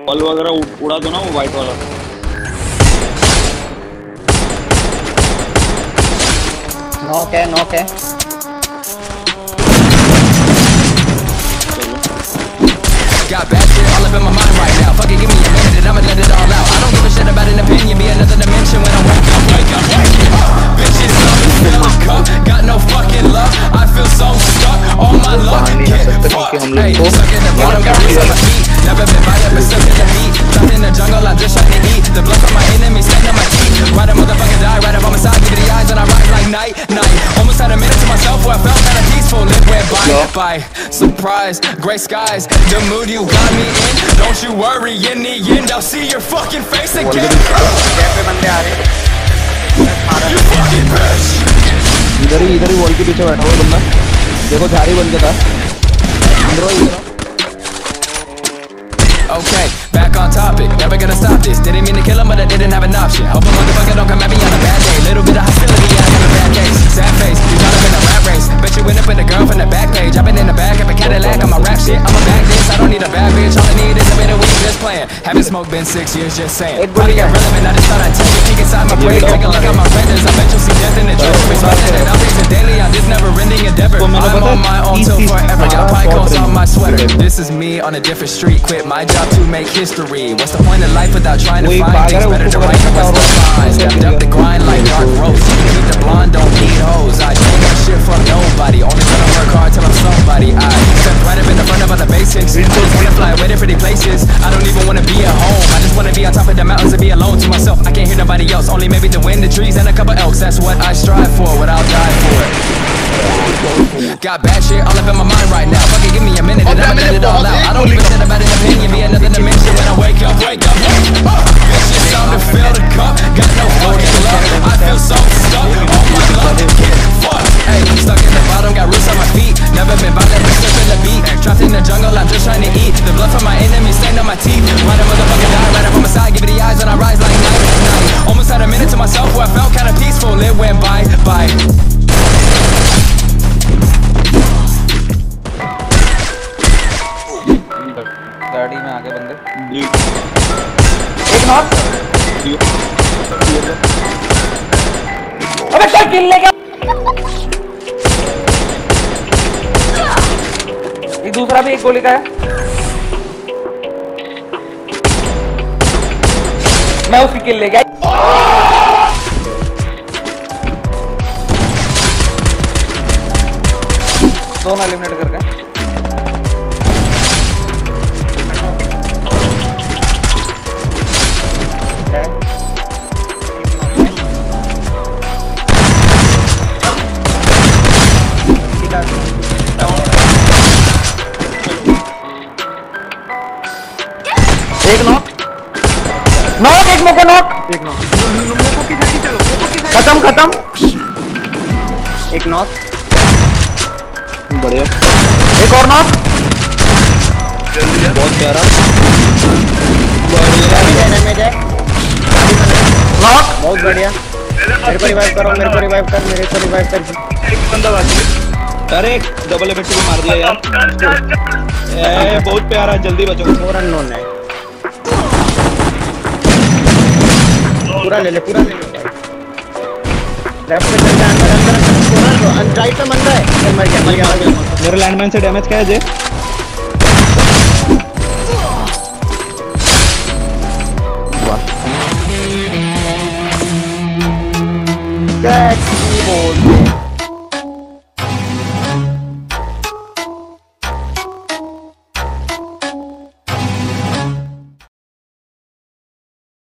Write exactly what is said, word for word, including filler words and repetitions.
Ball वगैरह उड़ा दो ना वो वाइट वाला। नॉक है नॉक है। Got bad shit all up in my mind right now. Fuck it, give me a minute and I'ma let it all out. I don't give a shit about an opinion, be another dimension when I wake up, wake up, wake up. Bitches love me, fill a cup, got no fucking love. I feel so stuck, all my luck get fucked. Hey, stuck in the bottom, got roots on my feet. Never been by that, but stuck in the beat. Trapped in the jungle, I'm just trying to eat. The blood from my enemies, stand on my teeth. Ride a motherfucker die, right up on my side, give it the eyes and I rise like night, night. Almost had a minute to myself where I felt kinda peaceful. It went by, by surprise, gray skies, the mood you got me in. Don't you worry, in the end I'll see your fucking face again. You fucking bitch. इधर ही इधर ही wall के पीछे बैठा हुआ बंदा, देखो झाड़ी बन के था। Okay, back on topic, never gonna stop this. Didn't mean to kill him, but I didn't have an option. Hope a motherfucker don't come at me on a bad day. Little bit of hostility, I have a bad case. Sad face, you thought I've been a rat race. Bet you went up with a girl from the back page. I've been in the back of a Cadillac, I'm a rap shit. I'm a bag this, I don't need a bad bitch. All I need is a bit of weed, just playing. Haven't smoked, been six years, just saying. Probably irrelevant, I just thought I'd take a peek inside my brain. Take a look at my friends, I bet you'll see death in the treasury. Spending it, I'm facing daily, I'm just never ending endeavor. I'm on my own till forever, got pie coats on my sweater. This is me on a different street, quit my job to make history. What's the point of life without trying to find things better to write and what's the fine? Stepped up the grind like dark roast. Need the blonde, don't need hoes. I don't want shit from nobody. Only gonna work hard till I'm somebody. I step right up in the front of all the basics. I just wanna fly away to pretty places. I don't even wanna be at home. I just wanna be on top of the mountains and be alone to myself. I can't hear nobody else. Only maybe the wind, the trees, and a couple elks. That's what I strive for. What I'll die for. Got bad shit all up in my mind right now. Fuck it, give me a minute and I'ma let it all out. I don't give a shit about an opinion, be another dimension when I wake up, wake up, wake up. Bitches time to fill the cup, got no fucking love. I feel so stuck, all my luck get fucked. Hey, stuck in the bottom, got roots on my feet. Never been by that, but stuck in the beat. Trapped in the jungle, I'm just trying to eat. The blood from my enemies stained on my teeth. Ride a motherfucker die, right up on my side, give it the eyes and I rise like night, night. Almost had a minute to myself where I felt kinda peaceful. It went by, by. गाड़ी में आगे बंदे। एक knock. अबे क्या किल लेगा? ये दूसरा भी एक गोली का है। मैं उसकी किल ले गया। दोनों एलिमिनेट कर गए। एक नॉक नॉक एक मौका नॉक एक नॉक खत्म खत्म एक नॉक बढ़िया एक और नॉक बहुत प्यारा डैमेज है नॉक बहुत बढ़िया मेरे को रिवाइव करो मेरे को रिवाइव कर मेरे को रिवाइव कर एक बंदा बाकी है। अरे डबल इफेक्ट को मार दिया यार। ए बहुत प्यारा, जल्दी बचो। और अननोन है, पूरा ले ले पूरा ले ले। लेफ्ट पे चल जा अंदर अंदर पूरा तो अन राइट पे बंदा है। मर गया मर गया मेरे लैंडमाइन से डैमेज क्या है जे? वाह